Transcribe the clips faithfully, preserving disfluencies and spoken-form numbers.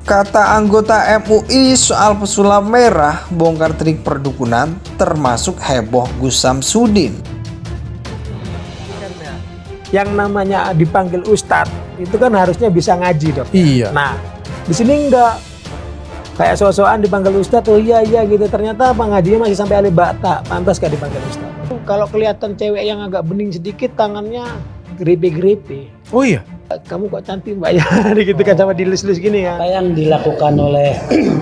Kata anggota M U I soal pesulap merah bongkar trik perdukunan termasuk heboh Gus Samsudin. Yang namanya dipanggil Ustadz itu kan harusnya bisa ngaji dong. Iya. Nah di sini enggak, kayak so-soan dipanggil Ustadz, oh iya iya gitu. Ternyata apa, ngajinya masih sampai alif bata. Pantas gak dipanggil Ustadz. Kalau kelihatan cewek yang agak bening sedikit, tangannya geripe-geripe. Oh iya. Kamu kok cantik mbak ya, gitu kan, sama dilus-lus gini ya. Apa yang dilakukan oleh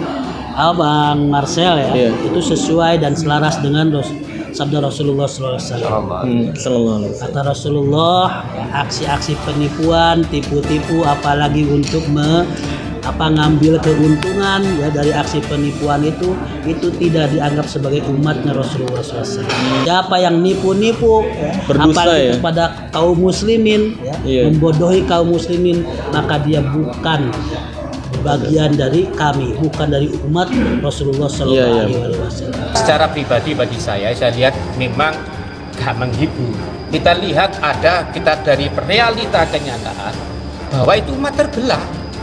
Abang Marcel ya, iya, itu sesuai dan selaras dengan dos, sabda Rasulullah Sallallahu Alaihi Wasallam. Kata Rasulullah, aksi-aksi penipuan, tipu-tipu, apalagi untuk me, apa ngambil keuntungan ya dari aksi penipuan itu, itu tidak dianggap sebagai umatnya Rasulullah Sallallahu Alaihi Wasallam. Siapa yang nipu-nipu, ya, apalagi ya, kepada kaum muslimin, ya, iya, membodohi kaum muslimin, maka dia bukan bagian dari kami, bukan dari umat Rasulullah Sallallahu Alaihi Wasallam. Secara pribadi bagi saya, saya lihat memang gak menghibur. Kita lihat ada kita dari realita kenyataan bahwa itu umat terbelah.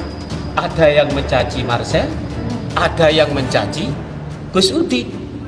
Ada yang mencaci Marcel, ada yang mencaci Gus Udin.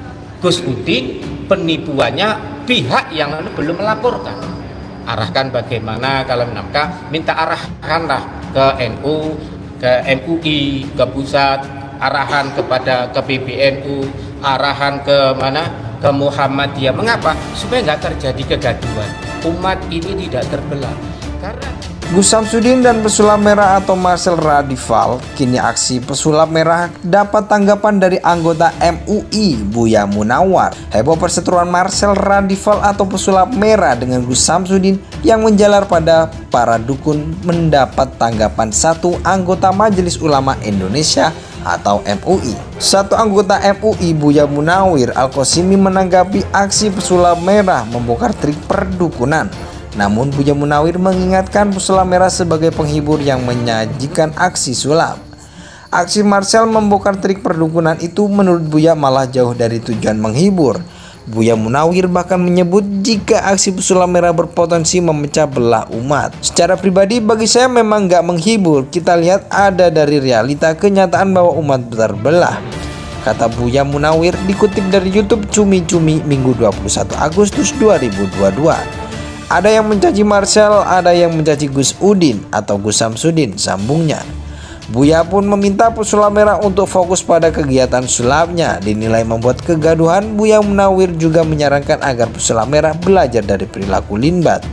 Gus Udin penipuannya pihak yang belum melaporkan. Arahkan bagaimana kalau menangkap, minta arahkanlah ke N U, ke M U I, ke pusat, arahan kepada ke P B N U, arahan ke mana, ke Muhammadiyah. Mengapa? Supaya nggak terjadi kegaduhan. Umat ini tidak terbelah. Karena Gus Samsudin dan pesulap merah atau Marcel Radival, kini aksi pesulap merah dapat tanggapan dari anggota M U I Buya Munawar. Heboh perseteruan Marcel Radival atau pesulap merah dengan Gus Samsudin yang menjalar pada para dukun mendapat tanggapan satu anggota Majelis Ulama Indonesia atau M U I. Satu anggota M U I Buya Munawir Al-Qasimi menanggapi aksi pesulap merah membongkar trik perdukunan. Namun Buya Munawir mengingatkan pesulap merah sebagai penghibur yang menyajikan aksi sulap. Aksi Marcel membongkar trik perdukunan itu menurut Buya malah jauh dari tujuan menghibur. Buya Munawir bahkan menyebut jika aksi pesulap merah berpotensi memecah belah umat. Secara pribadi bagi saya memang gak menghibur. Kita lihat ada dari realita kenyataan bahwa umat terbelah, kata Buya Munawir dikutip dari YouTube Cumi Cumi Minggu dua puluh satu Agustus dua ribu dua puluh dua. Ada yang mencaci Marcel, ada yang mencaci Gus Udin atau Gus Samsudin, sambungnya. Buya pun meminta pesulap merah untuk fokus pada kegiatan sulapnya. Dinilai membuat kegaduhan, Buya Munawir juga menyarankan agar pesulap merah belajar dari perilaku Linbat.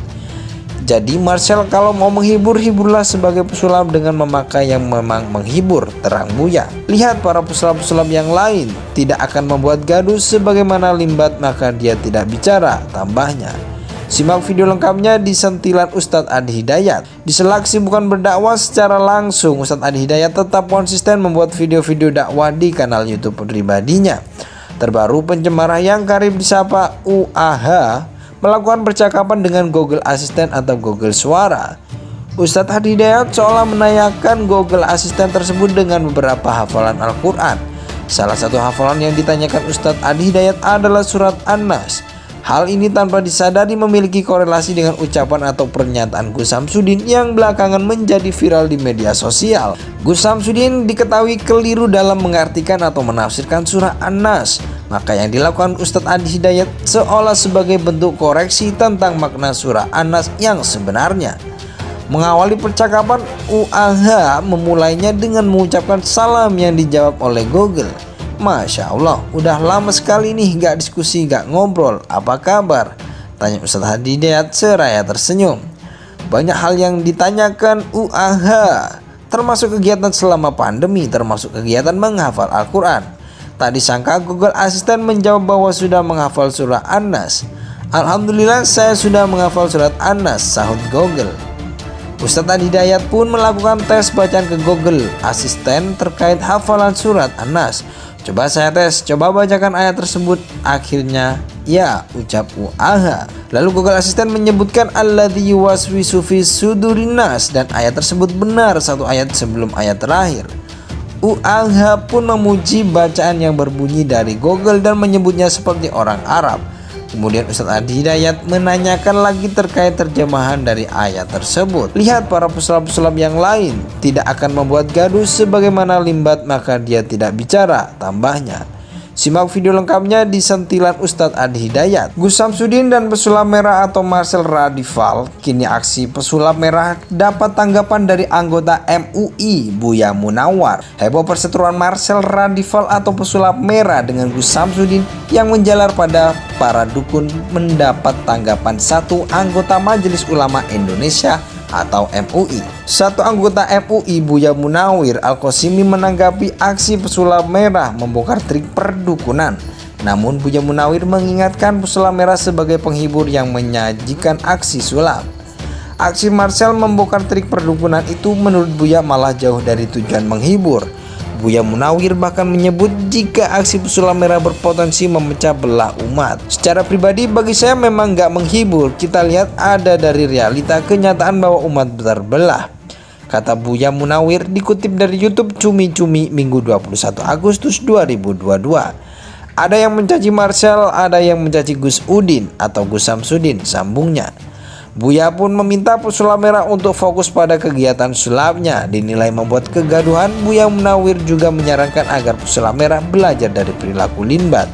Jadi Marcel kalau mau menghibur, hiburlah sebagai pesulap dengan memakai yang memang menghibur, terang Buya. Lihat para pesulap-pesulap yang lain tidak akan membuat gaduh sebagaimana Linbat, maka dia tidak bicara, tambahnya. Simak video lengkapnya di sentilan Ustadz Adi Hidayat. Di sela kesibukan berdakwah secara langsung, Ustadz Adi Hidayat tetap konsisten membuat video-video dakwah di kanal YouTube pribadinya. Terbaru, pencemara yang karib disapa U A H melakukan percakapan dengan Google Assistant atau Google Suara. Ustadz Adi Hidayat seolah menanyakan Google Assistant tersebut dengan beberapa hafalan Al-Quran. Salah satu hafalan yang ditanyakan Ustadz Adi Hidayat adalah surat An-Nas. Hal ini tanpa disadari memiliki korelasi dengan ucapan atau pernyataan Gus Samsudin yang belakangan menjadi viral di media sosial. Gus Samsudin diketahui keliru dalam mengartikan atau menafsirkan surah An-Nas. Maka yang dilakukan Ustadz Adi Hidayat seolah sebagai bentuk koreksi tentang makna surah An-Nas yang sebenarnya. Mengawali percakapan, U A H memulainya dengan mengucapkan salam yang dijawab oleh Google. Masya Allah, udah lama sekali nih gak diskusi, gak ngobrol. Apa kabar? Tanya Ustadz Adi Hidayat seraya tersenyum. Banyak hal yang ditanyakan U A H, termasuk kegiatan selama pandemi, termasuk kegiatan menghafal Al-Quran. Tak disangka Google Assistant menjawab bahwa sudah menghafal surah An-Nas. Alhamdulillah saya sudah menghafal surat An-Nas, sahut Google. Ustadz Adi Hidayat pun melakukan tes bacaan ke Google Assistant terkait hafalan surat An-Nas. Coba saya tes, coba bacakan ayat tersebut. Akhirnya, ya, ucap U A H. Lalu Google Assistant menyebutkan alladzi yuwaswisu fi sudurin nas, dan ayat tersebut benar satu ayat sebelum ayat terakhir. U A H pun memuji bacaan yang berbunyi dari Google dan menyebutnya seperti orang Arab. Kemudian Ustadz Adi Hidayat menanyakan lagi terkait terjemahan dari ayat tersebut. Lihat para pesulap-pesulap yang lain tidak akan membuat gaduh sebagaimana limbat maka dia tidak bicara, tambahnya. Simak video lengkapnya di sentilan Ustadz Adi Hidayat. Gus Samsudin dan pesulap merah atau Marcel Radival, kini aksi pesulap merah dapat tanggapan dari anggota M U I Buya Munawar. Heboh perseteruan Marcel Radival atau pesulap merah dengan Gus Samsudin yang menjalar pada para dukun mendapat tanggapan satu anggota Majelis Ulama Indonesia atau M U I. Satu anggota M U I Buya Munawir Al-Qasimi menanggapi aksi pesulap merah membongkar trik perdukunan. Namun Buya Munawir mengingatkan pesulap merah sebagai penghibur yang menyajikan aksi sulap. Aksi Marcel membongkar trik perdukunan itu menurut Buya malah jauh dari tujuan menghibur. Buya Munawir bahkan menyebut jika aksi pesulap merah berpotensi memecah belah umat. Secara pribadi bagi saya memang gak menghibur. Kita lihat ada dari realita kenyataan bahwa umat terbelah, kata Buya Munawir dikutip dari YouTube Cumi Cumi Minggu dua puluh satu Agustus dua ribu dua puluh dua. Ada yang mencaci Marcel, ada yang mencaci Gus Udin atau Gus Samsudin, sambungnya. Buya pun meminta pesulap merah untuk fokus pada kegiatan sulapnya. Dinilai membuat kegaduhan, Buya Munawir juga menyarankan agar pesulap merah belajar dari perilaku limbat.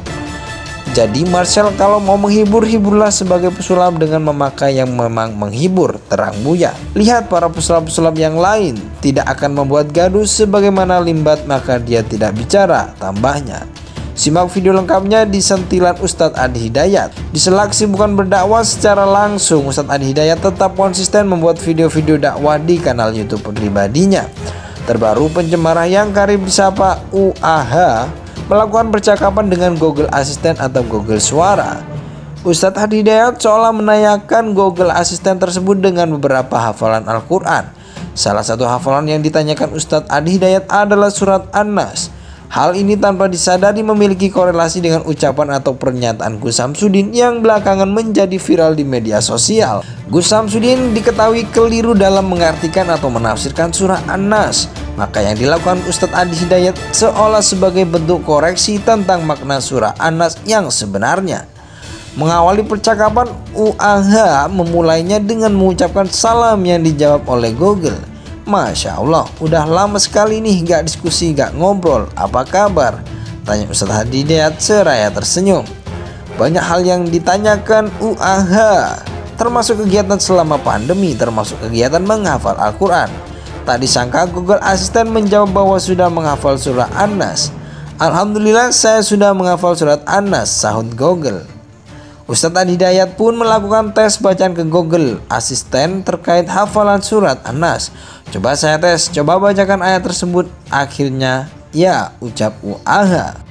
Jadi Marcel kalau mau menghibur, hiburlah sebagai pesulap dengan memakai yang memang menghibur, terang Buya. Lihat para pesulap-pesulap yang lain tidak akan membuat gaduh sebagaimana limbat maka dia tidak bicara, tambahnya. Simak video lengkapnya di sentilan Ustadz Adi Hidayat. Di sela kesibukan berdakwah secara langsung, Ustadz Adi Hidayat tetap konsisten membuat video-video dakwah di kanal YouTube pribadinya. Terbaru, pencemara yang karib disapa U A H melakukan percakapan dengan Google Assistant atau Google Suara. Ustadz Adi Hidayat seolah menanyakan Google Assistant tersebut dengan beberapa hafalan Al-Quran. Salah satu hafalan yang ditanyakan Ustadz Adi Hidayat adalah surat An-Nas. Hal ini tanpa disadari memiliki korelasi dengan ucapan atau pernyataan Gus Samsudin yang belakangan menjadi viral di media sosial. Gus Samsudin diketahui keliru dalam mengartikan atau menafsirkan surah An-Nas. Maka yang dilakukan Ustadz Adi Hidayat seolah sebagai bentuk koreksi tentang makna surah An-Nas yang sebenarnya. Mengawali percakapan, U A H memulainya dengan mengucapkan salam yang dijawab oleh Google. Masya Allah, udah lama sekali nih gak diskusi, gak ngobrol. Apa kabar? Tanya Ustadz Adi Hidayat seraya tersenyum. Banyak hal yang ditanyakan U A H, termasuk kegiatan selama pandemi, termasuk kegiatan menghafal Al-Quran. Tak disangka Google Assistant menjawab bahwa sudah menghafal surah An-Nas. Alhamdulillah saya sudah menghafal surat An-Nas, sahut Google. Ustadz Adi Hidayat pun melakukan tes bacaan ke Google Assistant terkait hafalan surat An-Nas. Coba saya tes, coba bacakan ayat tersebut. Akhirnya ya, ucap U A H.